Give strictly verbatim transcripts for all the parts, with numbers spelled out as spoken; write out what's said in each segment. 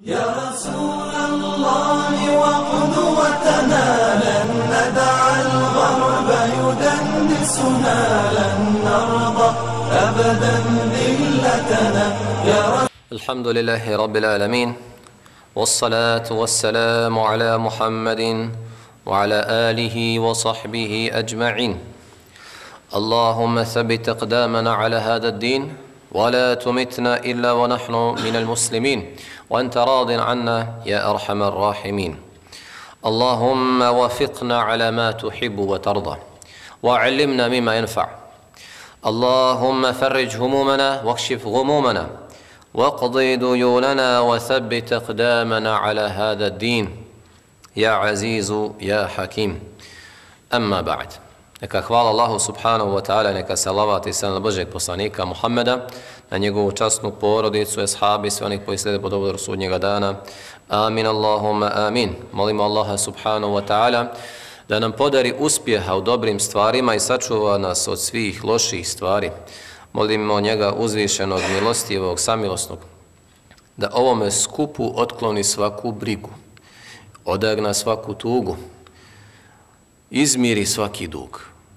يا رسول الله وقدوتنا لن ندع الغرب يدنسنا لن نرضى أبدا ذلتنا يا رسول الحمد لله رب العالمين والصلاة والسلام على محمد وعلى آله وصحبه أجمعين اللهم ثبت أقدامنا على هذا الدين ولا تمتنا إلا ونحن من المسلمين وأنت راض عنا يا أرحم الراحمين اللهم وفقنا على ما تحب وترضى وعلمنا مما ينفع اللهم فرج همومنا واكشف غمومنا واقضي ديوننا وثبت أقدامنا على هذا الدين يا عزيز يا حكيم أما بعد Neka hvala Allahu subhanahu wa ta'ala, neka salavat i salam na Božeg poslanika Muhammeda, na njegovu časnu porodicu, ashabi, sve onih koji slijede pod obzorom sudnjega dana. Amin, Allahumma amin. Molimo Allaha subhanahu wa ta'ala da nam podari uspjeha u dobrim stvarima i sačuva nas od svih loših stvari. Molimo njega uzvišenog, milostivog, samilosnog, da ovome skupu otkloni svaku brigu, odagna svaku tugu, izmiri svaki dug,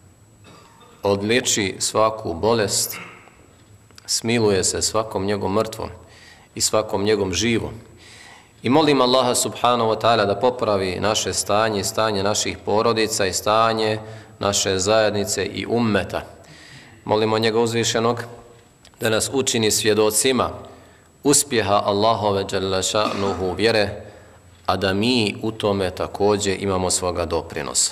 odliječi svaku bolest, smiluje se svakom njegom mrtvom i svakom njegom živom. I molim Allaha subhanahu wa ta'ala da popravi naše stanje, stanje naših porodica i stanje naše zajednice i ummeta. Molimo njega uzvišenog da nas učini svjedocima uspjeha Allahove dželle šanuhu vjere, a da mi u tome također imamo svoga doprinosa.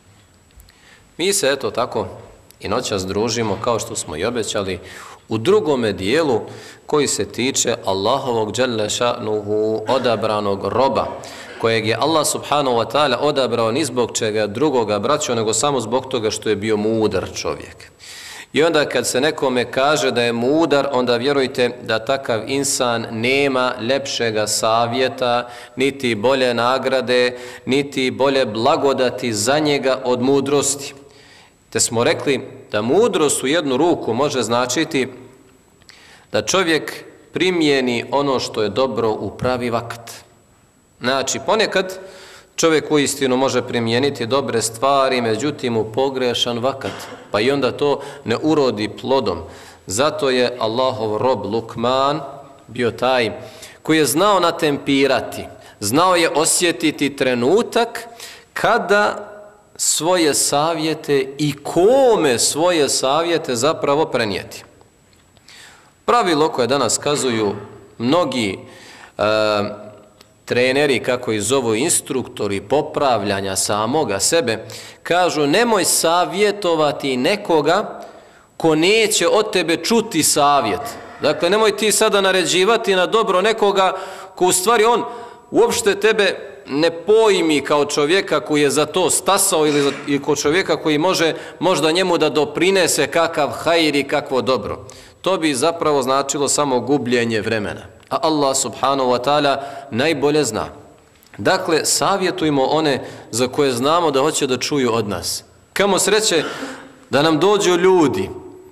Mi se eto tako i noćas družimo, kao što smo i obećali, u drugome dijelu koji se tiče Allahovog dželle šanuhu odabranog roba, kojeg je Allah subhanahu wa ta'ala odabrao ni zbog čega drugoga braćo, nego samo zbog toga što je bio mudar čovjek. I onda kad se nekome kaže da je mudar, onda vjerujte da takav insan nema ljepšega savjeta, niti bolje nagrade, niti bolje blagodati za njega od mudrosti. Te smo rekli da mudrost u jednu ruku može značiti da čovjek primijeni ono što je dobro u pravi vakt. Znači, ponekad čovjek uistinu može primijeniti dobre stvari, međutim u pogrešan vakat, pa i onda to ne urodi plodom. Zato je Allahov rob Lukman bio taj koji je znao natempirati, znao je osjetiti trenutak kada svoje savjete i kome svoje savjete zapravo prenijeti. Pravilo koje danas kazuju mnogi e, treneri, kako ih zovu instruktori popravljanja samoga sebe, kažu nemoj savjetovati nekoga ko neće od tebe čuti savjet. Dakle, nemoj ti sada naređivati na dobro nekoga ko u stvari on uopšte tebe ne pojmi kao čovjeka koji je za to stasao ili, ili kao čovjeka koji može možda njemu da doprinese kakav hajr i kakvo dobro. To bi zapravo značilo samo gubljenje vremena. A Allah subhanahu wa ta'ala najbolje zna. Dakle, savjetujmo one za koje znamo da hoće da čuju od nas. Kamo sreće da nam dođu ljudi,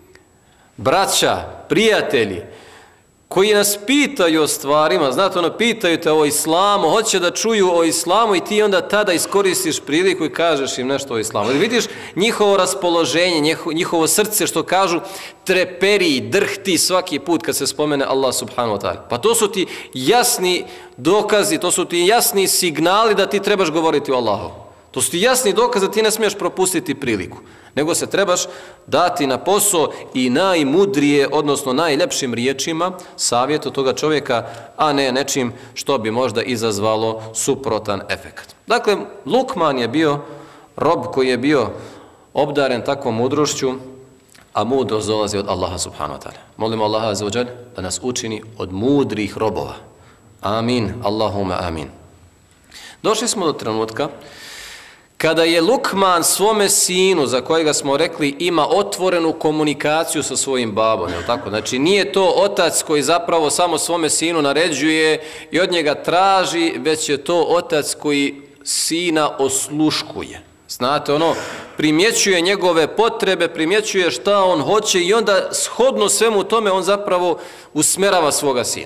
braća, prijatelji, koji nas pitaju o stvarima, znate ono, pitaju te o islamu, hoće da čuju o islamu i ti onda tada iskoristiš priliku i kažeš im nešto o islamu. Ili vidiš njihovo raspoloženje, njihovo srce, što kažu, treperi, drhti svaki put kad se spomene Allah subhanahu wa ta'ala. Pa to su ti jasni dokazi, to su ti jasni signali da ti trebaš govoriti o Allahu. To su ti jasni dokazi da ti ne smiješ propustiti priliku, nego se trebaš dati na posao i najmudrije, odnosno najljepšim riječima savjetu toga čovjeka, a ne nečim što bi možda izazvalo suprotan efekt. Dakle, Lukman je bio rob koji je bio obdaren takvom mudrošću, a mudrost dolazi od Allaha subhanahu wa ta'ala. Molimo Allaha azza wa jalla da nas učini od mudrih robova. Amin, Allahumma amin. Došli smo do trenutka kada je Lukman svome sinu, za kojega smo rekli ima otvorenu komunikaciju sa svojim babom, je li tako? Znači nije to otac koji zapravo samo svome sinu naređuje i od njega traži, već je to otac koji sina osluškuje. Znate, ono, primjećuje njegove potrebe, primjećuje šta on hoće i onda shodno svemu tome on zapravo usmerava svoga sina.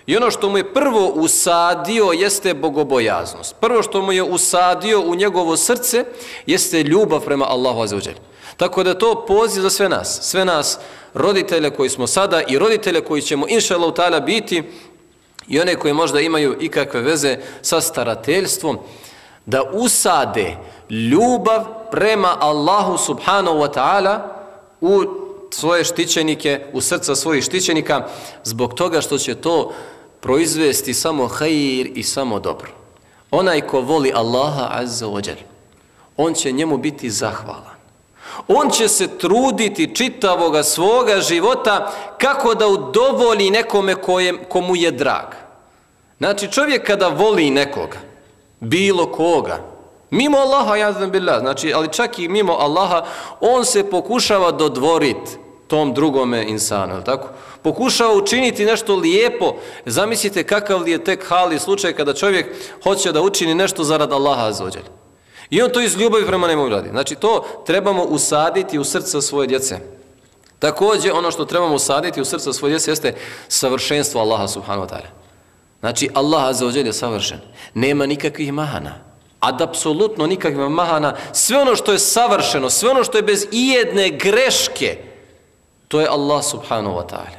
I ono što mu je prvo usadio jeste bogobojaznost. Prvo što mu je usadio u njegovo srce jeste ljubav prema Allahu azza wa dželle. Tako da to poziv za sve nas, sve nas roditelje koji smo sada i roditelje koji ćemo inšallahu ta'ala biti i one koji možda imaju ikakve veze sa starateljstvom, da usade ljubav prema Allahu subhanahu wa ta'ala u svoje štićenike, u srca svojih štićenika, zbog toga što će to proizvesti samo hajir i samo dobro. Onaj ko voli Allaha azza wa dželle, on će njemu biti zahvalan. On će se truditi čitavoga svoga života kako da udovolji nekome kojem, komu je drag. Znači čovjek kada voli nekoga, bilo koga, mimo Allaha, jazdan billah, znači, ali čak i mimo Allaha, on se pokušava dodvoriti tom drugome insanu, tako? Pokušava učiniti nešto lijepo. Zamislite kakav li je tek hal i slučaj kada čovjek hoće da učini nešto zarad Allaha azza wa dželle. I on to iz ljubavi prema njemu radi. Znači to trebamo usaditi u srca svoje djece. Također ono što trebamo usaditi u srca svoje djece jeste savršenstvo Allaha subhanahu wa ta'ala. Znači Allah azza wa dželle je savršen. Nema nikakvih mahana. Ad apsolutno nikakvih mahana. Sve ono što je savršeno, sve ono što je bez ijedne greške, to je Allah subhanahu wa ta'ala.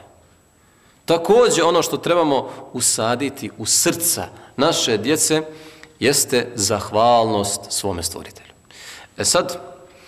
Također ono što trebamo usaditi u srca naše djece jeste zahvalnost svome stvoritelju. E sad,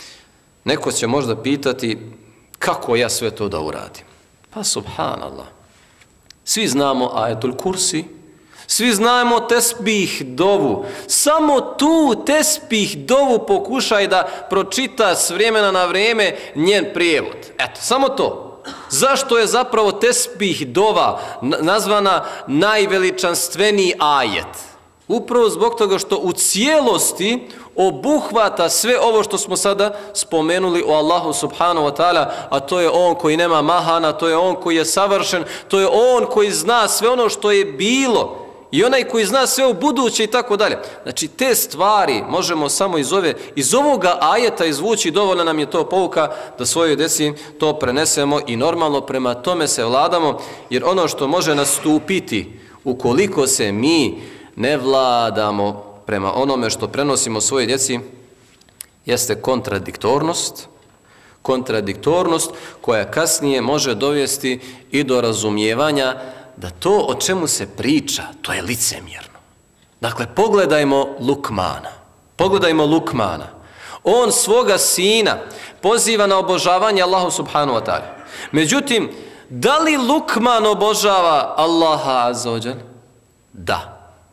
neko će možda pitati kako ja sve to da uradim. Pa subhanallah. Svi znamo ajetul kursi, svi znamo tesbih dovu. Samo tu tesbih dovu pokušaj da pročita s vremena na vrijeme njen prijevod. Eto, samo to. Zašto je zapravo tesbih dova nazvana najveličanstveniji ajet? Upravo zbog toga što u cijelosti obuhvata sve ovo što smo sada spomenuli o Allahu subhanahu wa ta'ala, a to je on koji nema mahana, to je on koji je savršen, to je on koji zna sve ono što je bilo i onaj koji zna sve u buduće i tako dalje. Znači te stvari možemo samo iz, ove, iz ovoga ajeta izvući, dovoljno nam je to pouka da svojoj djeci to prenesemo i normalno prema tome se vladamo, jer ono što može nastupiti ukoliko se mi ne vladamo prema onome što prenosimo svojoj djeci jeste kontradiktornost, kontradiktornost koja kasnije može dovesti i do razumijevanja da to o čemu se priča, to je licemjerno. Dakle, pogledajmo Lukmana. Pogledajmo Lukmana. On svoga sina poziva na obožavanje Allahu subhanahu wa ta'ala. Međutim, da li Lukman obožava Allaha azza wa dželle? Da.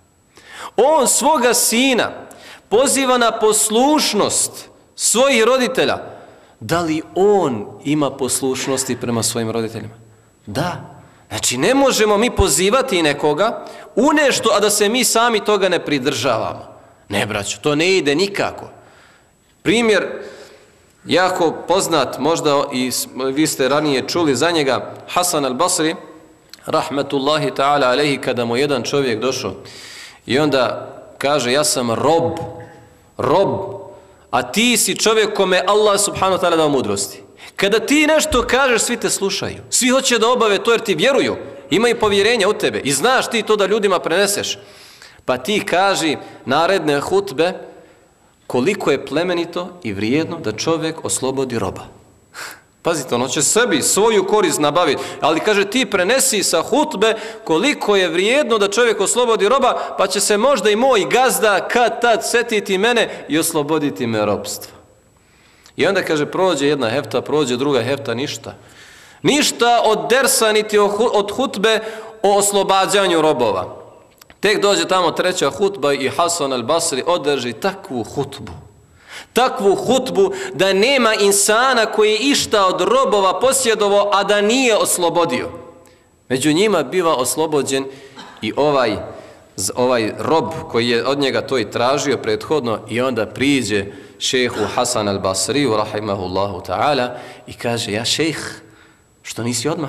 On svoga sina poziva na poslušnost svojih roditelja. Da li on ima poslušnosti prema svojim roditeljima? Da. Znači, ne možemo mi pozivati nekoga u nešto, a da se mi sami toga ne pridržavamo. Ne, braćo, to ne ide nikako. Primjer, jako poznat, možda i vi ste ranije čuli za njega, Hasan al-Basri, rahmetullahi ta'ala alejhi, kada mu jedan čovjek došao i onda kaže, ja sam rob, rob, a ti si čovjek kome Allah subhanahu wa ta'ala dao mudrosti. Kada ti nešto kažeš, svi te slušaju. Svi hoće da obave to jer ti vjeruju. Imaju povjerenja u tebe i znaš ti to da ljudima preneseš. Pa ti kaži naredne hutbe koliko je plemenito i vrijedno da čovjek oslobodi roba. Pazite, ono će sebi svoju korist nabaviti, ali kaže ti prenesi sa hutbe koliko je vrijedno da čovjek oslobodi roba, pa će se možda i moj gazda kad tad setiti mene i osloboditi me robstva. I onda kaže prođe jedna hefta, prođe druga hefta, ništa. Ništa od dersa niti od hutbe o oslobađanju robova. Tek dođe tamo treća hutba i Hasan al-Basri održi takvu hutbu. Takvu hutbu da nema insana koji je išta od robova posjedovao, a da nije oslobodio. Među njima biva oslobođen i ovaj, ovaj rob koji je od njega to i tražio prethodno i onda priđe šejhu Hasan al-Basriju, rahimahullahu ta'ala, i kaže, ja šejh, što nisi odmah?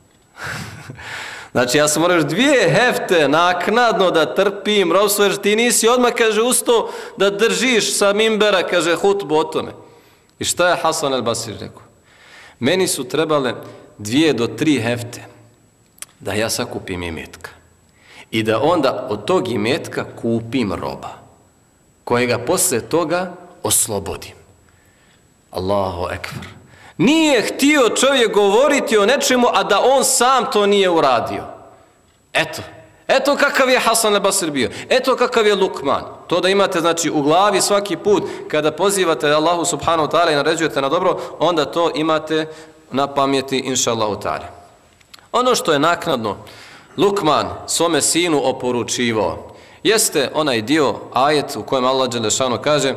Znači, ja sam moraš dvije hefte naknadno da trpim robstvo, jer ti nisi odmah, kaže, usto da držiš sa mimbera, kaže, hutbu o tome. I šta je Hasan al-Basri rekao? Meni su trebale dvije do tri hefte da ja sakupim imetka. i da onda od tog imetka kupim roba, kojega posle toga oslobodim. Allahu ekber. Nije htio čovjek govoriti o nečemu, a da on sam to nije uradio. Eto. Eto kakav je Hasan al-Basri bio. Eto kakav je Lukman. To da imate znači u glavi svaki put kada pozivate Allahu subhanahu wa ta'ala i naređujete na dobro, onda to imate na pameti inša Allahu ta'ala. Ono što je naknadno Lukman svome sinu oporučivao jeste onaj dio ajet u kojem Allah dželle šanu kaže: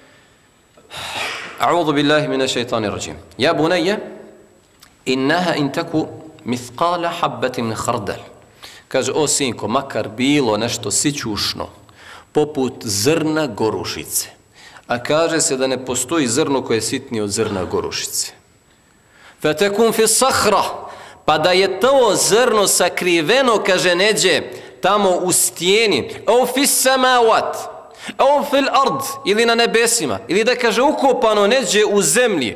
A'udhu billahi minash shaitanir rajim. Ja bunayya innaha in taku mithqala habatin min khardal. Kaže, o sinko, makar bilo nešto sićušno, poput zrna gorušice. A kaže se da ne postoji zrno koje je sitnije od zrna gorušice. Fatakun fi sahra, pa da je to zrno sakriveno, kaže, neđe tamo u stijeni, au fi samawat, au fil ard, ili na nebesima, ili da kaže ukopano neđe u zemlji.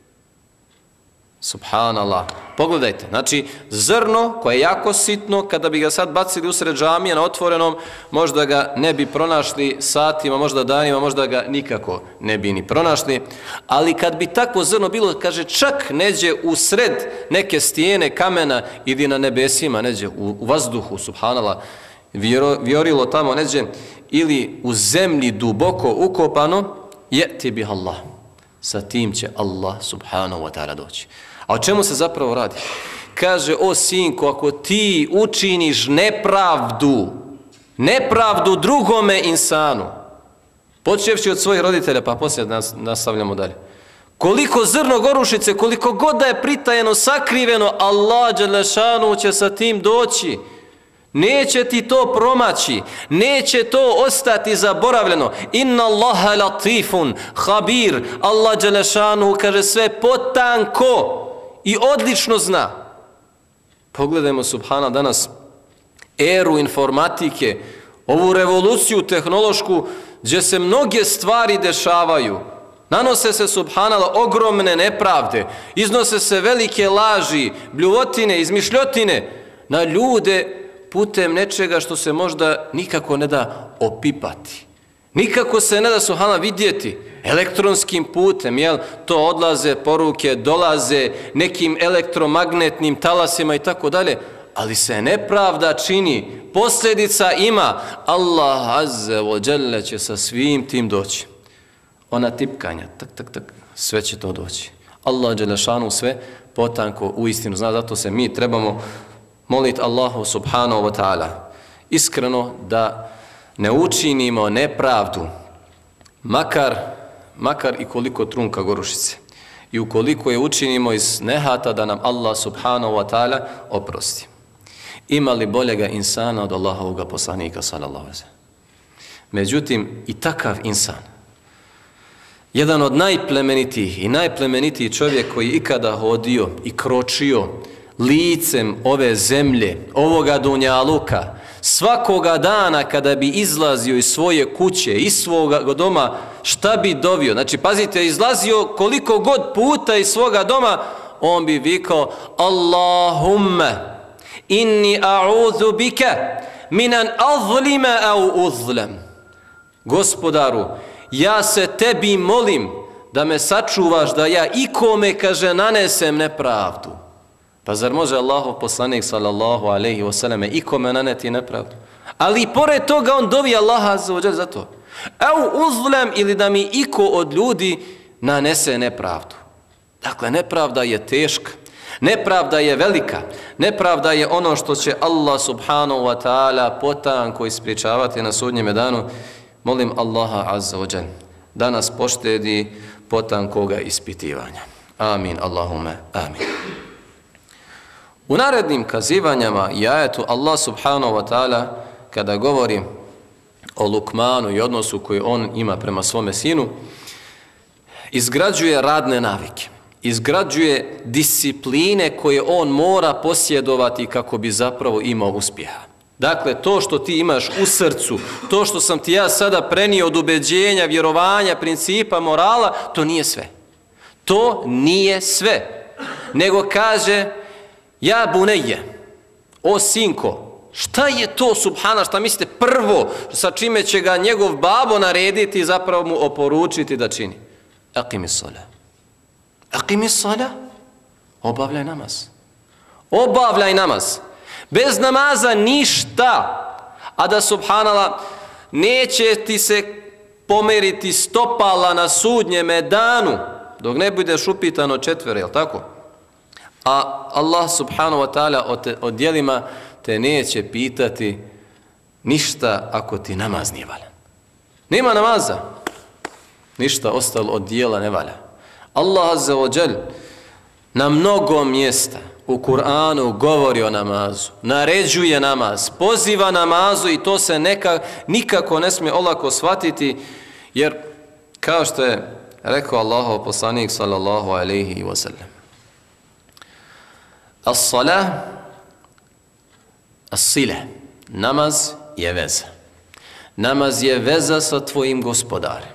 Subhanallah. Pogledajte, znači zrno koje je jako sitno, kada bi ga sad bacili usred džamije na otvorenom, možda ga ne bi pronašli satima, možda danima, možda ga nikako ne bi ni pronašli, ali kad bi takvo zrno bilo, kaže, čak neđe u sred neke stijene kamena ili na nebesima, neđe u, u vazduhu, subhanallah, vjero, vjorilo tamo neđe, ili u zemlji duboko ukopano, je ti bih Allah. Sa tim će Allah subhanahu wa ta'ala doći. A o čemu se zapravo radi? Kaže, o sinko, ako ti učiniš nepravdu, nepravdu drugome insanu, počevši od svojih roditelja, pa poslije nas, nastavljamo dalje. Koliko zrno gorušice, koliko god da je pritajeno, sakriveno, Allah dželle šanu će sa tim doći. Neće ti to promaći, neće to ostati zaboravljeno. Inna Allaha latifun, habir, Allah dželle šanu kaže sve potanko i odlično zna. Pogledajmo, subhana, danas eru informatike, ovu revoluciju tehnološku, gdje se mnoge stvari dešavaju. Nanose se, subhanallah, ogromne nepravde, iznose se velike laži, bljuvotine, izmišljotine na ljude putem nečega što se možda nikako ne da opipati. Nikako se ne da, subhanallah, vidjeti elektronskim putem, jel? To odlaze poruke, dolaze nekim elektromagnetnim talasima i tako dalje, ali se nepravda čini, posljedica ima. Allah azze wa jalla će sa svim tim doći. Ona tipkanja, tak, tak, tak, sve će to doći. Allah dželle šanu sve potanko u istinu zna, zato se mi trebamo moliti Allahu subhanahu wa ta'ala iskreno da ne učinimo nepravdu, makar, makar i koliko trunka gorušice. I ukoliko je učinimo iz nehata, da nam Allah subhanahu wa ta'ala oprosti. Ima li boljega insana od Allahovog poslanika sallallahu alejhi ve sellem? Međutim, i takav insan, jedan od najplemenitijih i najplemenitiji čovjek koji ikada hodio i kročio licem ove zemlje, ovoga dunjaluka, svakoga dana kada bi izlazio iz svoje kuće, iz svoga doma, šta bi dovio? Znači, pazite, izlazio koliko god puta iz svoga doma, on bi vikao: Allahumma inni a'udhu bika minan azlima au uzlam. Gospodaru, ja se tebi molim da me sačuvaš da ja ikome, kaže, nanesem nepravdu. Pa zar može Allahov poslanik sallallahu alejhi ve selleme ikome naneti nepravdu? Ali i pored toga on dovi Allaha azza wa jalla za to. Au uzlam, ili da mi iko od ljudi nanese nepravdu. Dakle, nepravda je teška. Nepravda je velika. Nepravda je ono što će Allah subhanahu wa ta'ala potanko ispriječavati na sudnjem danu. Molim Allaha azza wa jalla da nas poštedi potankoga ispitivanja. Amin, Allahume, amin. U narednim kazivanjama i ajetu Allah subhanahu wa ta'ala kada govori o Lukmanu i odnosu koji on ima prema svome sinu, izgrađuje radne navike, izgrađuje discipline koje on mora posjedovati kako bi zapravo imao uspjeha. Dakle, to što ti imaš u srcu, to što sam ti ja sada prenio od ubeđenja, vjerovanja, principa, morala, to nije sve. To nije sve. Nego kaže: ja bunejje, o sinko, Šta je to, subhana, šta mislite prvo sa čime će ga njegov babo narediti i zapravo mu oporučiti da čini? Aqimi sala. Aqimi sala. Obavljaj namaz. Obavljaj namaz. Bez namaza ništa. A da, subhanallah, neće ti se pomeriti stopala na sudnjeme danu dok ne budeš upitan o četvere, jel tako? A Allah subhanahu wa ta'ala o djelima te neće pitati ništa ako ti namaz nije valjan. Nema namaza, ništa ostalo od djela ne valja. Allah azza wa jal na mnogo mjesta u Kur'anu govori o namazu, naređuje namaz, poziva namazu i to se neka, nikako ne smije olako shvatiti, jer kao što je rekao Allahov poslanik sallallahu alejhi ve sellem, as-salah, as-sila, namaz je veza. Namaz je veza sa tvojim gospodarem.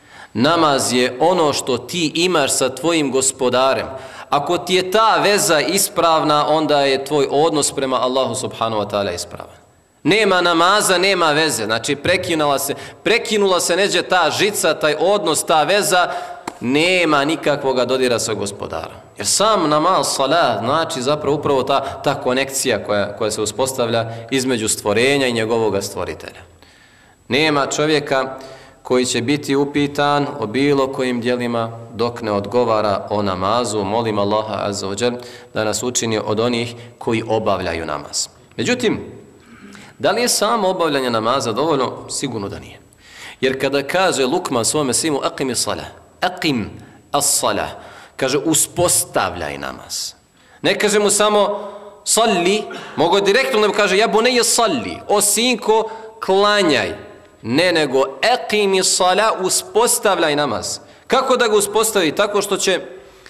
Namaz je ono što ti imaš sa tvojim gospodarem. Ako ti je ta veza ispravna, onda je tvoj odnos prema Allahu subhanahu wa ta'ala ispravan. Nema namaza, nema veze. Znači prekinula se, prekinula se neđe ta žica, taj odnos, ta veza, nema nikakvoga dodira sa gospodarom. Jer sam namaz, salat, znači zapravo upravo ta, ta konekcija koja, koja se uspostavlja između stvorenja i njegovoga stvoritelja. Nema čovjeka koji će biti upitan o bilo kojim djelima dok ne odgovara o namazu. Molim Allaha azza wa jal da nas učini od onih koji obavljaju namaz. Međutim, da li je samo obavljanje namaza dovoljno? Sigurno da nije. Jer kada kaže Lukman svome sinu aqimi salah, aqim as-salah, kaže uspostavljaj namaz. Ne kaže mu samo salli, mogo direktno ne kaže ja bunayya salli, o sinko klanjaj. Ne, nego aqimi salah, uspostavljaj namaz. Kako da ga uspostavi? Tako što će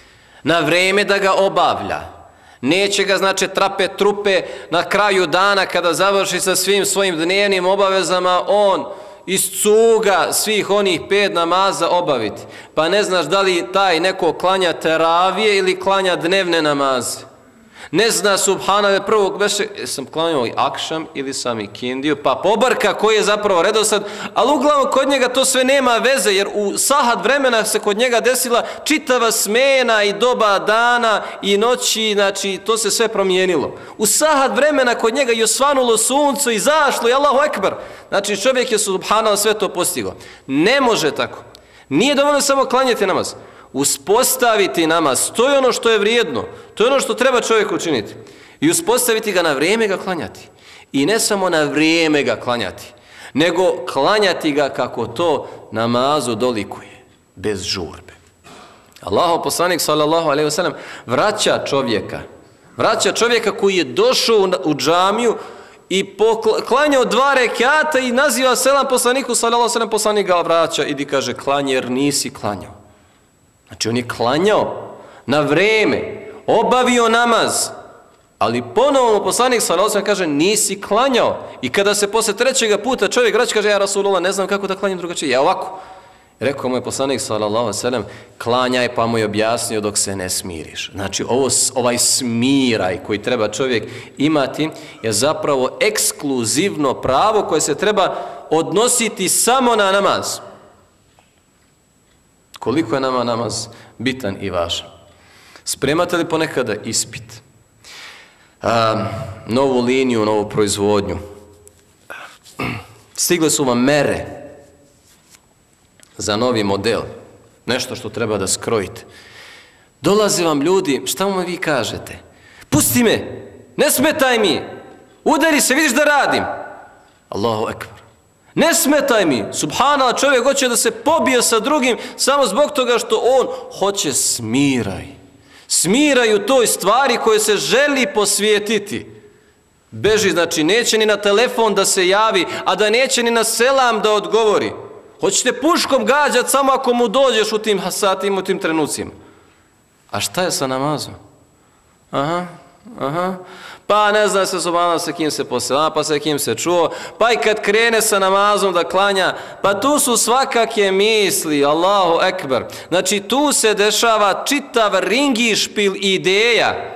na vrijeme da ga obavlja. Neće ga, znači, trape trupe na kraju dana kada završi sa svim svojim dnevnim obavezama, on iz cuga svih onih pet namaza obaviti. Pa ne znaš da li taj neko klanja teravije ili klanja dnevne namaze. Ne zna, subhanallah, prvog veše, sam klanjao i akšam ili sam i kindiju, pa pobarka koji je zapravo redosad, ali uglavnom kod njega to sve nema veze, jer u sahat vremena se kod njega desila čitava smena i doba dana i noći, znači to se sve promijenilo. U sahat vremena kod njega je osvanulo sunce i zašlo i Allahu ekber. Znači čovjek je, subhanallah, sve to postigao. Ne može tako. Nije dovoljno samo klanjati namaz. Uspostaviti namaz, to je ono što je vrijedno, to je ono što treba čovjek učiniti. I uspostaviti ga na vrijeme ga klanjati. I ne samo na vrijeme ga klanjati, nego klanjati ga kako to namazu dolikuje, bez žurbe. Allahov poslanik sallallahu alejhi ve sellem vraća čovjeka, vraća čovjeka koji je došao u džamiju i klanjao dva rekata i naziva selam poslaniku sallallahu alejhi ve sellem, poslanik ga vraća i di kaže klanje jer nisi klanjao. Znači on je klanjao na vrijeme, obavio namaz, ali ponovno poslanik sallallahu alejhi ve sellem kaže nisi klanjao. I kada se posle trećega puta čovjek vraća kaže ja Rasulullah ne znam kako da klanjam drugačije, ja ovako. Rekao mu je poslanik sallallahu alejhi ve sellem klanjaj, pa mu je objasnio dok se ne smiriš. Znači ovo, ovaj smiraj koji treba čovjek imati je zapravo ekskluzivno pravo koje se treba odnositi samo na namaz. Koliko je nama namaz bitan i važan. Spremate li ponekada ispit? A, novu liniju, novu proizvodnju. Stigle su vam mere za novi model. Nešto što treba da skrojite. Dolaze vam ljudi, šta mu vi kažete? Pusti me, ne smetaj mi, udari se, vidiš da radim. Allahu ekber. Ne smetaj mi, subhanallah, čovjek hoće da se pobije sa drugim samo zbog toga što on hoće smiraj. Smiraj u toj stvari koje se želi posvijetiti. Beži, znači neće ni na telefon da se javi, a da neće ni na selam da odgovori. Hoćete puškom gađati samo ako mu dođeš u tim satima, u tim trenucima. A šta je sa namazom? Aha, aha. Pa ne zna se subhanallah sa kim se posela, pa sa kim se čuo, pa i kad krene sa namazom da klanja, pa tu su svakake misli, Allahu ekber. Znači tu se dešava čitav ringišpil ideja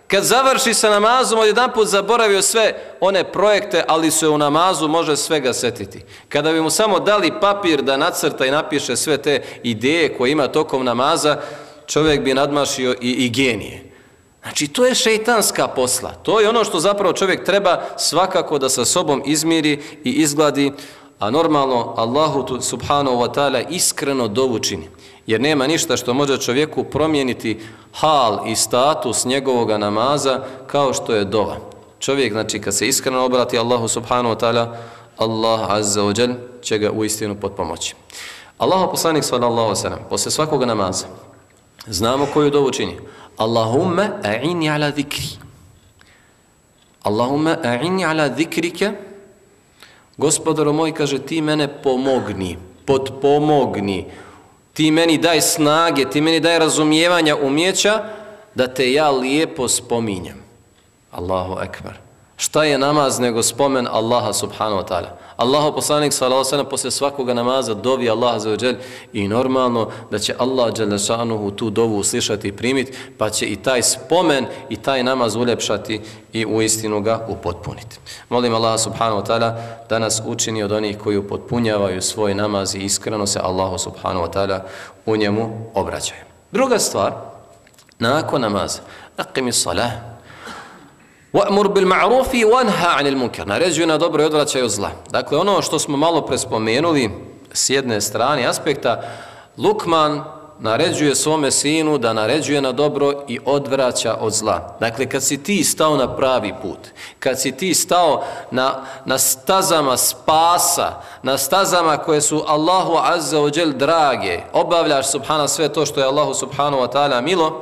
Kad završi sa namazom, odjedanput zaboravio sve one projekte, ali se u namazu može svega setiti. Kada bi mu samo dali papir da nacrta i napiše sve te ideje koje ima tokom namaza, čovjek bi nadmašio i, i genije. Znači, to je šeitanska posla. To je ono što zapravo čovjek treba svakako da sa sobom izmiri i izgladi, a normalno Allahu subhanahu wa ta'ala iskreno dovu čini. Jer nema ništa što može čovjeku promijeniti hal i status njegovoga namaza kao što je dova. Čovjek, znači, kad se iskreno obrati Allahu subhanahu wa ta'ala, Allah azza wa jal će ga uistinu potpomoći. Allahu poslanik sallallahu alejhi ve sellem posle svakog namaza znamo koju dovu čini. Allahumma a'inni ala zikri. Allahumma a'inni ala zikrike. Gospodaru moj, kaže, ti mene pomogni, potpomogni. Ti meni daj snage, ti meni daj razumijevanja, umjeća da te ja lijepo spominjem. Allahu ekber. Šta je namaz nego spomen Allaha subhanahu wa ta'ala? Allahu poslanik sallallahu alejhi ve sellem posle svakoga namaza dovi Allah azza wa džel i normalno da će Allah dželle šanuhu tu dovu uslišati i primiti, pa će i taj spomen i taj namaz uljepšati i uistinu ga upotpuniti. Molim Allah subhanahu wa ta'ala da nas učini od onih koji upotpunjavaju svoj namaz i iskreno se Allahu subhanahu wa ta'ala u njemu obraćaju. Druga stvar, nakon namaza, aqimi salah, wa'mur bil ma'rufi wanha 'anil munkar. Naređuju na dobro i odvraćaju od zla. Dakle, ono što smo malo prespomenuli s jedne strane aspekta, Lukman naređuje svome sinu da naređuje na dobro i odvraća od zla. Dakle, kad si ti stao na pravi put, kad si ti stao na, na stazama spasa, na stazama koje su Allahu azza wa džel drage, obavljaš subhana sve to što je Allahu subhanahu wa ta'ala milo,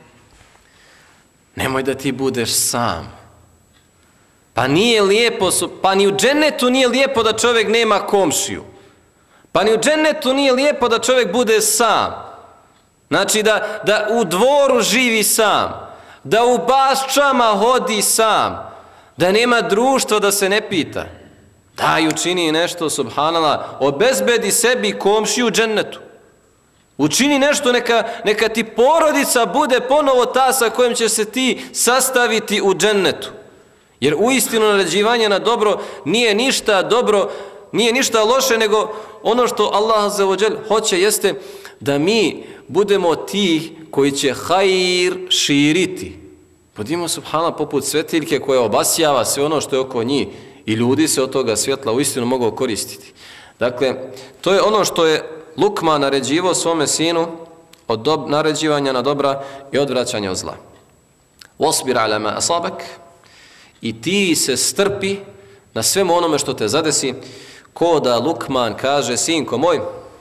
nemoj da ti budeš sam. Pa nije lijepo, pa ni u džennetu nije lijepo da čovjek nema komšiju. Pa ni u džennetu nije lijepo da čovjek bude sam. Znači da, da u dvoru živi sam, da u baščama hodi sam, da nema društva da se ne pita. Daj, učini nešto, subhanallah, obezbedi sebi komšiju u džennetu. Učini nešto, neka, neka ti porodica bude ponovo ta sa kojom ćeš se ti sastaviti u džennetu. Jer uistinu naređivanje na dobro nije ništa dobro, nije ništa loše, nego ono što Allah azza wa džel hoće jeste da mi budemo ti koji će hajir širiti. Budimo subhanallah poput svetiljke koja obasjava sve ono što je oko njih i ljudi se od toga svjetla uistinu mogu koristiti. Dakle, to je ono što je Lukman naređivao svome sinu od dob, naređivanja na dobra i odvraćanja od zla. Wasbir ala ma asabak, i ti se strpi na svemu onome što te zadesi, ko da Lukman kaže, sinko moj,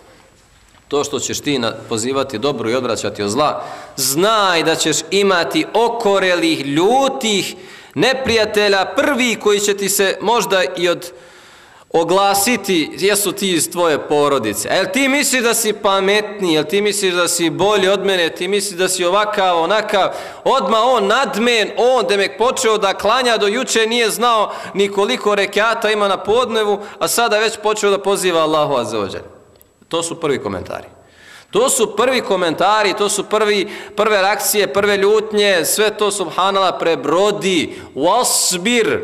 to što ćeš ti pozivati dobro i odvraćati od zla, znaj da ćeš imati okorelih, ljutih neprijatelja, prvi koji će ti se možda i od oglasiti, jesu ti iz tvoje porodice. Jel ti misliš da si pametniji, jel ti misliš da si bolji od mene, ti misliš da si ovakav, onakav, odmah on nadmen, on da me počeo da klanja do juče, nije znao ni koliko rekata ima na podnevu, a sada već počeo da poziva Allahu azza wa džel. To su prvi komentari. To su prvi komentari, to su prvi, prve reakcije, prve ljutnje, sve to subhanallah prebrodi. Wasbir,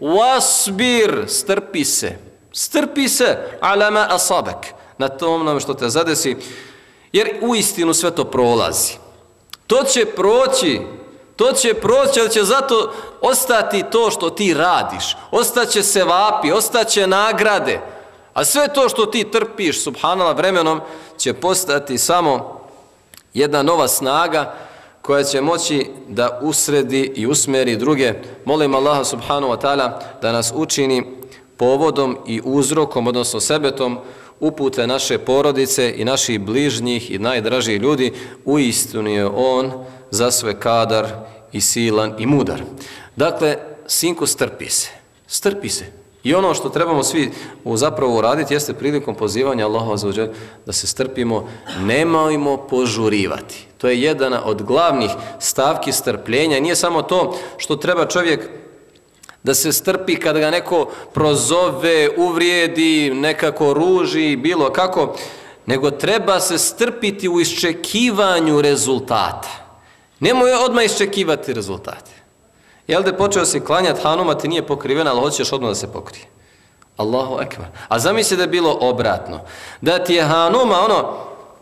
wasbir, strpi se. Strpi se ala ma asabak, na tom što te zadesi, jer uistinu sve to prolazi. To će proći, to će proći, ali će zato ostati to što ti radiš. Ostaće se vapi, ostaće nagrade. A sve to što ti trpiš, subhanallah, vremenom će postati samo jedna nova snaga koja će moći da usredi i usmeri druge. Molim Allaha subhanahu wa ta'ala da nas učini povodom i uzrokom, odnosno sebetom, upute naše porodice i naših bližnjih i najdražih ljudi. Uistinu je on za sve kadar i silan i mudar. Dakle, sinku, strpi se. Strpi se. I ono što trebamo svi zapravo uraditi jeste prilikom pozivanja Allaha azza wa džel da se strpimo, nemojmo požurivati. To je jedna od glavnih stavki strpljenja. Nije samo to što treba čovjek da se strpi kada ga neko prozove, uvrijedi, nekako ruži, bilo kako, nego treba se strpiti u iščekivanju rezultata. Nemoj odmah iščekivati rezultate. Jel da počeo si klanjati, hanuma ti nije pokrivena, ali hoćeš odmah da se pokrije. Allahu ekber. A zamisli da je bilo obratno. Da ti je hanuma ono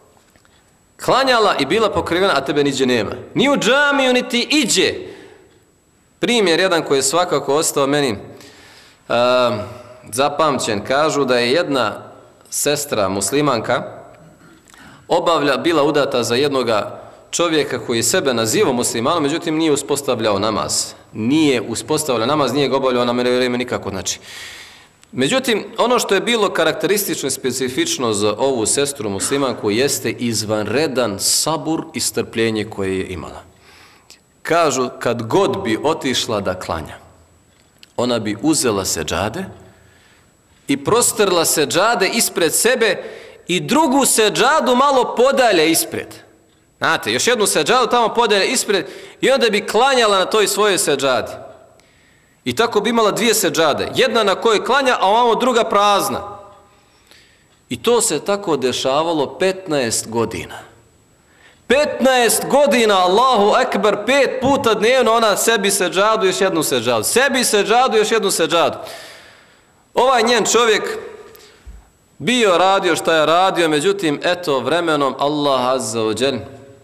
klanjala i bila pokrivena, a tebe niđe nema. Ni u džamiju, ni ti iđe. Primjer jedan koji je svakako ostao meni uh, zapamćen. Kažu da je jedna sestra muslimanka obavlja, bila udata za jednoga čovjeka koji je sebe nazivao muslimanom, međutim nije uspostavljao namaz. Nije uspostavljao namaz, nije ga obavljao na vrijeme nikako. Znači. Međutim, ono što je bilo karakteristično i specifično za ovu sestru muslimanku jeste izvanredan sabur i strpljenje koje je imala. Kažu, kad god bi otišla da klanja, ona bi uzela seđade i prostrla seđade ispred sebe i drugu seđadu malo podalje ispred. Znate, još jednu seđadu tamo podalje ispred i onda bi klanjala na toj svojoj seđadi. I tako bi imala dvije seđade. Jedna na kojoj klanja, a ovamo druga prazna. I to se tako dešavalo petnaest godina. petnaest godina, Allahu ekber, pet puta dnevno ona sebi seđadu, još jednu seđadu. Sebi seđadu, još jednu seđadu. Ovaj njen čovjek bio radio šta je radio, međutim, eto, vremenom Allah azza wa džel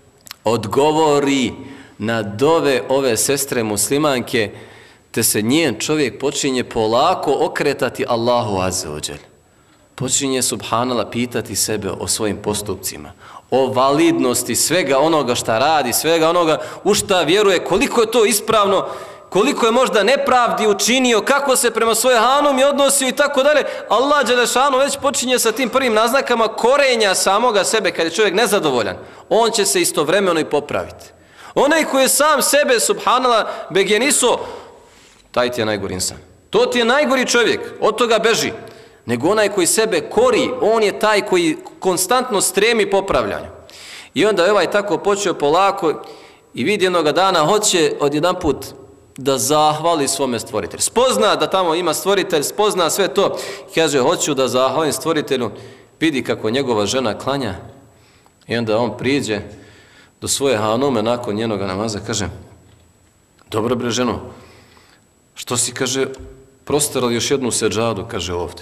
odgovori na dove ove sestre muslimanke, te se njen čovjek počinje polako okretati Allahu azza wa džel. Počinje subhanallah pitati sebe o svojim postupcima, o validnosti svega onoga šta radi, svega onoga u šta vjeruje, koliko je to ispravno, koliko je možda nepravdi učinio, kako se prema svojoj hanumi odnosio i tako dalje. Allah dželešanu već počinje sa tim prvim naznakama korenja samoga sebe kad je čovjek nezadovoljan. On će se istovremeno i popraviti. Onaj koji je sam sebe, subhanallah, begeniso, taj ti je najgori insan. To ti je najgori čovjek, od toga beži. Nego onaj koji sebe kori, on je taj koji konstantno stremi popravljanju. I onda je ovaj tako počeo polako i vidi jednoga dana hoće odjedan put da zahvali svome stvoritelju. Spozna da tamo ima stvoritelj, spozna sve to. Kaže, hoću da zahvalim stvoritelju. Vidi kako njegova žena klanja. I onda on priđe do svoje hanume nakon njenoga namaza. Kaže, dobro bre ženo, što si, kaže, prostirali još jednu seđadu, kaže ovdje.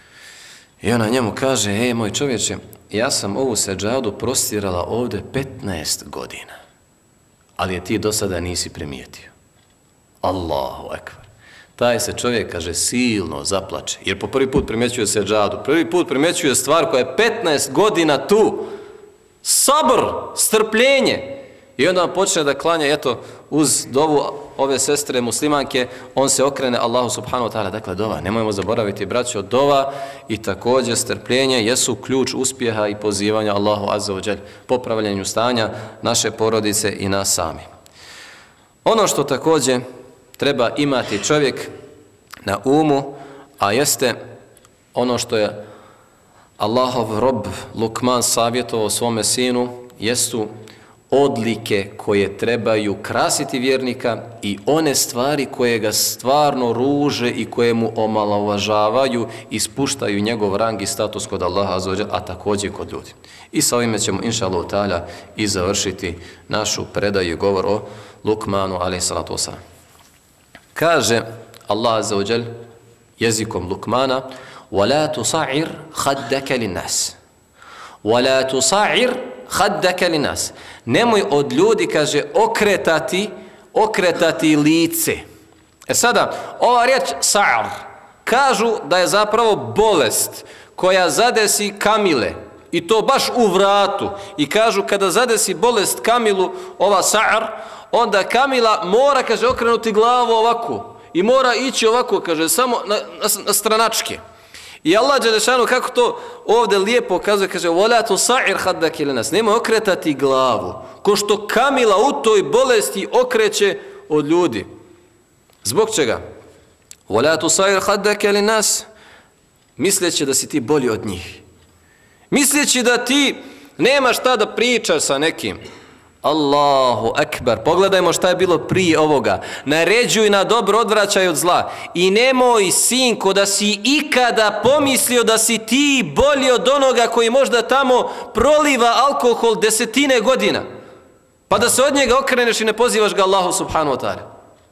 I ona njemu kaže, ej moj čovječe, ja sam ovu seđadu prostirala ovdje petnaest godina. Ali je ti do sada nisi primijetio. Allahu ekber. Taj se čovjek, kaže, silno zaplače. Jer po prvi put primjećuje seđadu. Prvi put primjećuje stvar koja je petnaest godina tu. Sabr, strpljenje. I onda on počne da klanja, eto, uz dovu ove sestre muslimanke, on se okrene Allahu subhanahu wa ta'ala. Dakle, dova, nemojmo zaboraviti, braćo, dova i također strpljenje jesu ključ uspjeha i pozivanja Allahu azza wa džel, popravljanju stanja naše porodice i nas sami. Ono što također treba imati čovjek na umu, a jeste ono što je Allahov rob Lukman savjetovao svome sinu, jesu odlike koje trebaju krasiti vjernika i one stvari koje ga stvarno ruže i koje mu omalovažavaju i spuštaju njegov rang i status kod Allaha azza wa džel, a također kod ljudi. I sa ovime ćemo inša Allah ta'ala i završiti našu predaju i govor o Lukmanu alejhi salatu vesselam. Kaže Allah azza wa džel jezikom Lukmana: وَلَا تُصَعِرْ خَدَّكَ لِلنَّاسِ وَلَا تُصَعِرْ خَدَّكَ لِلنَّاسِ. Nemoj od ljudi, kaže, okretati, okretati lice. E sada, ova riječ sa'ar, kažu da je zapravo bolest koja zadesi kamile. I to baš u vratu. I kažu kada zadesi bolest kamilu, ova sa'ar, onda kamila mora, kaže, okrenuti glavu ovako. I mora ići ovako, kaže, samo na, na, na stranačke. I Allah dželešanu kako to ovdje lijepo kazuje, kaže وَلَا تُصَعِرْ خَدَّكَ لِلنَّاسِ. Nemoj okretati glavu, ko što kamila u toj bolesti okreće od ljudi. Zbog čega? وَلَا تُصَعِرْ خَدَّكَ لِلنَّاسِ. Misleći da si ti bolji od njih. Misleći da ti nemaš šta da pričaš sa nekim. Allahu ekber. Pogledajmo šta je bilo prije ovoga. Naređuj na dobro, odvraćaj od zla. I nemoj, sinko, da si ikada pomislio da si ti bolji od onoga koji možda tamo proliva alkohol desetine godina. Pa da se od njega okreneš i ne pozivaš ga Allahu subhanahu wa ta'ala.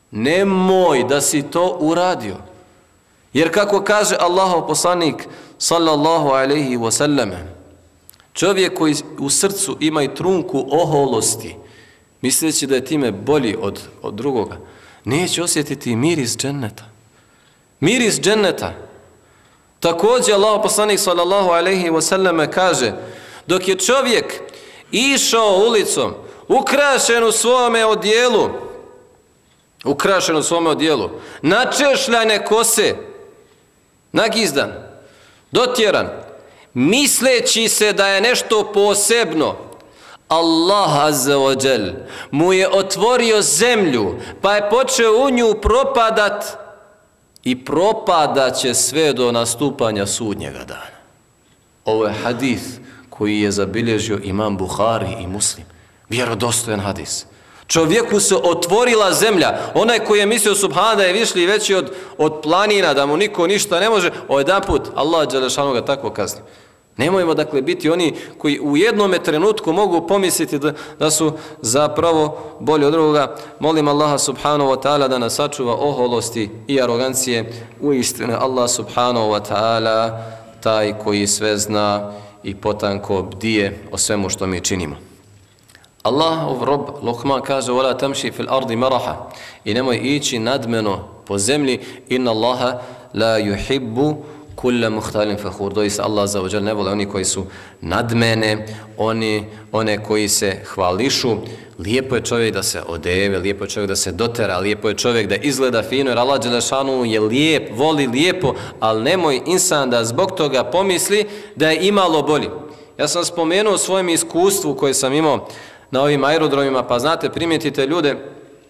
Nemoj da si to uradio. Jer kako kaže Allahov poslanik sallallahu alejhi ve sellem, čovjek koji u srcu ima i trunku oholosti, misleći da je time bolji od, od drugoga, neće osjetiti miris dženneta. Miris dženneta. Također Allahov poslanik sallallahu alejhi ve sellem kaže, dok je čovjek išao ulicom, ukrašen u svome odijelu, ukrašen u svome odijelu, načešljane kose, nagizdan, dotjeran, misleći se da je nešto posebno, Allah azza wa džel mu je otvorio zemlju, pa je počeo u nju propadat i propadat će sve do nastupanja sudnjega dana. Ovo je hadis koji je zabilježio imam Buhari i Muslim. Vjerodostojan hadis. Čovjeku se otvorila zemlja. Onaj koji je mislio subhana da je višli veći od, od planina, da mu niko ništa ne može, o jedan put Allah dželešanu ga tako kazni. Nemojmo dakle biti oni koji u jednom trenutku mogu pomisliti da, da su zapravo bolji od drugoga. Molim Allaha subhanahu wa ta'ala da nas sačuva oholosti i arogancije. U istinu Allah subhanahu wa ta'ala taj koji sve zna i potanko bdije o svemu što mi činimo. Allahov rob Luqman kaže wala tamshi fil ardi maraha, i nemoj ići nadmeno po zemlji, inna Allaha la yuhibbu kulla muhtalin fakhur. Doista Allah azza wa dželle ne voli oni koji su nadmene, oni one koji se hvališu. Lijepo je čovjek da se odeve, lijepo je čovjek da se dotera, lijepo je čovjek da izgleda fino, jer Allah dželešanu je lijep, voli lijepo, ali nemoj insan da zbog toga pomisli da je imalo bolji. Ja sam spomenuo u svojem iskustvu koje sam imao na ovim aerodromima, pa znate, primijetite ljude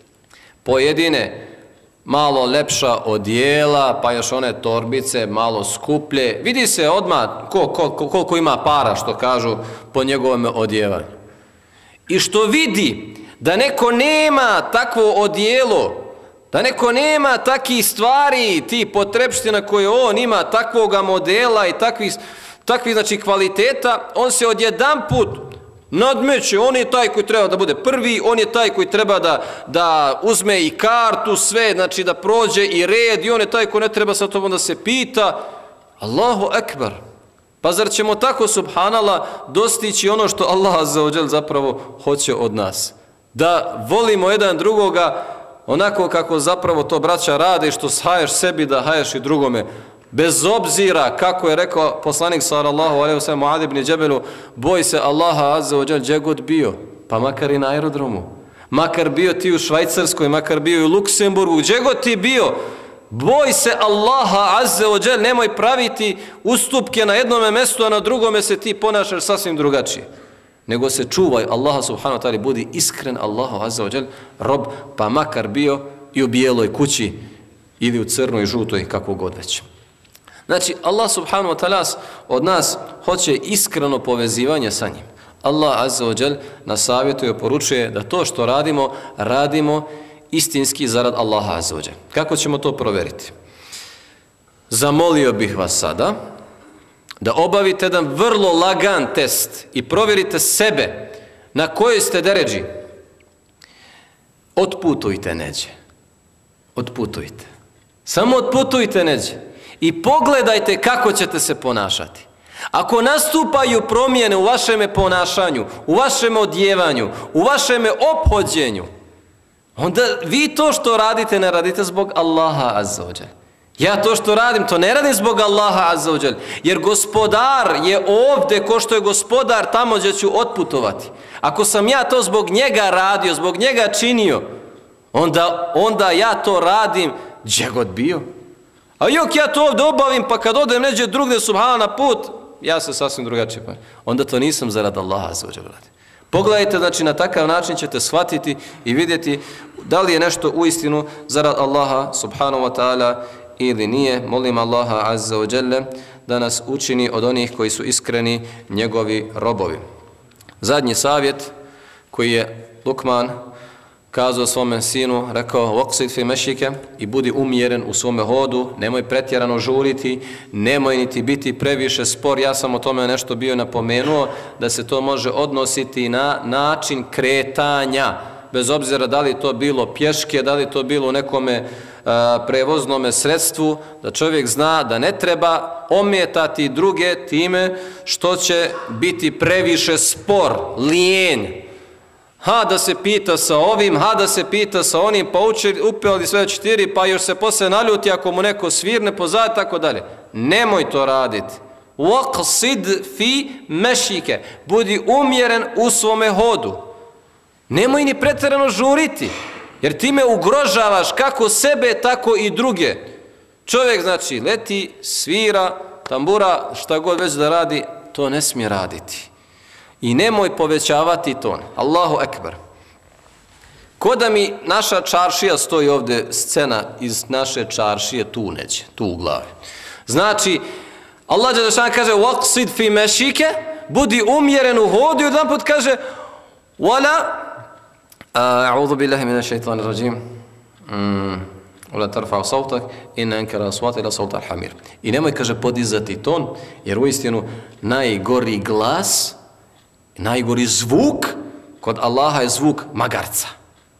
pojedine malo lepša odijela, pa još one torbice malo skuplje. Vidi se odmah ko, ko, ko, koliko ima para, što kažu, po njegovom odjevanju. I što vidi da neko nema takvo odijelo, da neko nema takvih stvari, ti potrebština koje on ima, takvoga modela i takvih, takvih znači, kvaliteta, on se odjedan put nadmeće, on je taj koji treba da bude prvi, on je taj koji treba da, da uzme i kartu, sve, znači da prođe i red, i on je taj koji ne treba sa tobom da se pita. Allahu ekber. Pa zar ćemo tako, subhanallah, dostići ono što Allah azza wa džel zapravo hoće od nas? Da volimo jedan drugoga onako kako zapravo to braća rade, što haješ sebi da haješ i drugome. Bez obzira, kako je rekao poslanik sallallahu alejhi ve sellem Muad ibn Džebelu, boj se Allaha azza wa džel gdje god bio, pa makar i na aerodromu, makar bio ti u Švajcarskoj, makar bio i u Luksemburgu, gdje god ti bio, boj se Allaha azza wa džel, nemoj praviti ustupke na jednome mjestu, a na drugome se ti ponašaš sasvim drugačije. Nego se čuvaj Allaha subhanahu wa ta'ala, budi iskren Allahu azza wa džel rob, pa makar bio i u bijeloj kući ili u crnoj, žutoj, kako god već. Znači, Allah subhanahu wa ta'ala od nas hoće iskreno povezivanje sa njim. Allah azza wa džel nas savjetuje i poručuje da to što radimo, radimo istinski zarad Allaha azza wa džel. Kako ćemo to provjeriti? Zamolio bih vas sada da obavite jedan vrlo lagan test i provjerite sebe na kojoj ste deređi. Otputujte neđe. Otputujte. Samo otputujte neđe. I pogledajte kako ćete se ponašati. Ako nastupaju promjene u vašem ponašanju, u vašem odjevanju, u vašem ophođenju, onda vi to što radite ne radite zbog Allaha azza wa džel. Ja to što radim, to ne radim zbog Allaha azza wa džel, jer gospodar je ovdje ko što je gospodar tamo gdje ću otputovati. Ako sam ja to zbog njega radio, zbog njega činio, onda, onda ja to radim gdje god bio. A jok ja to ovdje obavim, pa kad odem neđe drugdje subhana na put, ja se sasvim drugačije pa. Onda to nisam zarad Allaha azza wa džel radim. Pogledajte, znači na takav način ćete shvatiti i vidjeti da li je nešto uistinu zarad Allaha subhanahu wa ta'ala ili nije. Molim Allaha azza wa dželle da nas učini od onih koji su iskreni njegovi robovi. Zadnji savjet koji je Luqman kazao svome sinu, rekao waqsid fi mashika, i budi umjeren u svome hodu, nemoj pretjerano žuriti, nemoj niti biti previše spor. Ja sam o tome nešto bio napomenuo, da se to može odnositi na način kretanja. bez obzira da li to bilo pješke, da li to bilo u nekome a, prevoznome sredstvu, da čovjek zna da ne treba ometati druge time što će biti previše spor, lijenj. Ha, da se pita sa ovim, ha, da se pita sa onim, pa upeli sve četiri, pa još se posle naljuti ako mu neko svirne pozad, tako dalje. Nemoj to raditi. Waqsid fi mešike. Budi umjeren u svome hodu. Nemoj ni pretjerano žuriti, jer time ugrožavaš kako sebe, tako i druge. Čovjek, znači, leti, svira, tambura, šta god već da radi, to ne smije raditi. I nemoj povećavati ton. Allahu ekber. Ko da mi naša čaršija stoji ovdje, scena iz naše čaršije tu neće, tu u glavi. Znači, Allah dželešan kaže waqsid fi mešike, budi umjeren u hodu i odjedanput kaže wala a'udhu billahi minash shaitanir rajim wala tarfa'u sawtak inna ankara aswati la sawt al-hamir. I nemoj, kaže, podizati ton, jer uistinu najgori glas, najgori zvuk kod Allaha je zvuk magarca.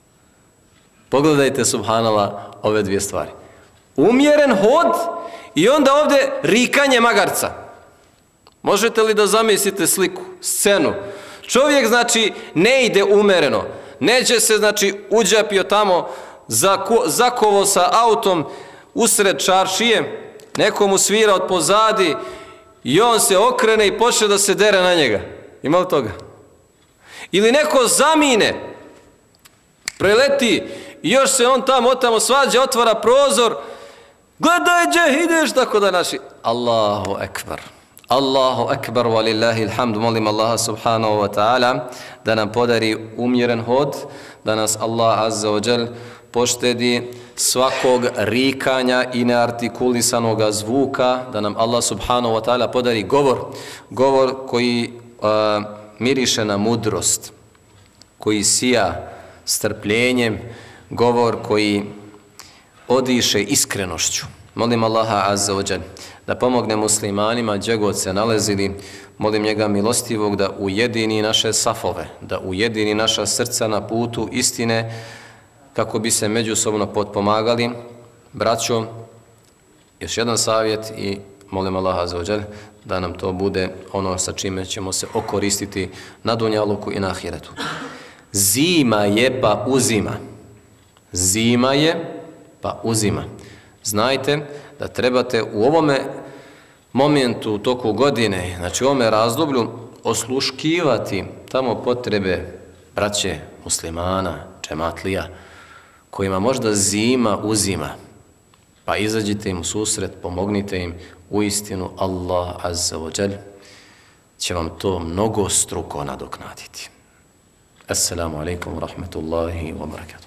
Pogledajte, subhanallah, ove dvije stvari. Umjeren hod i onda ovdje rikanje magarca. Možete li da zamislite sliku, scenu? Čovjek, znači, ne ide umereno. Neće se, znači, uđapio tamo, zakovo sa autom usred čaršije, nekomu svira od pozadi i on se okrene i počne da se dere na njega. Ima li toga? Ili neko zamine, preleti i još se on tamo, tamo svađa, otvara prozor, gledaj gdje ideš, tako da naši. Allahu ekber. Allahu ekber, walillahi alhamdu. Molim Allaha subhanahu wa ta'ala da nam podari umjeren hod, da nas Allah azza wa jal poštedi svakog rikanja i neartikulisanog zvuka, da nam Allah subhanahu wa ta'ala podari govor, govor koji uh, miriše na mudrost, koji sija strpljenjem, govor koji odiše iskrenošću. Molim Allaha azza wa jal da pomogne muslimanima gdje god se nalazili. Molim njega milostivog da ujedini naše safove, da ujedini naša srca na putu istine, kako bi se međusobno potpomagali. Braćo, još jedan savjet i molim Allaha azza wa jal da nam to bude ono sa čime ćemo se okoristiti na dunjaluku i na ahiretu. Zima je pa uzima. Zima je pa uzima. Znajte da trebate u ovome momentu, u toku godine, znači u ovome razdoblju, osluškivati tamo potrebe braće muslimana, džematlija, kojima možda zima uzima. Pa izađite im u susret, pomognite im, uistinu Allah azza wa jal će vam to mnogo struko nadoknaditi. Assalamu alaikum wa rahmatullahi wa barakatuh.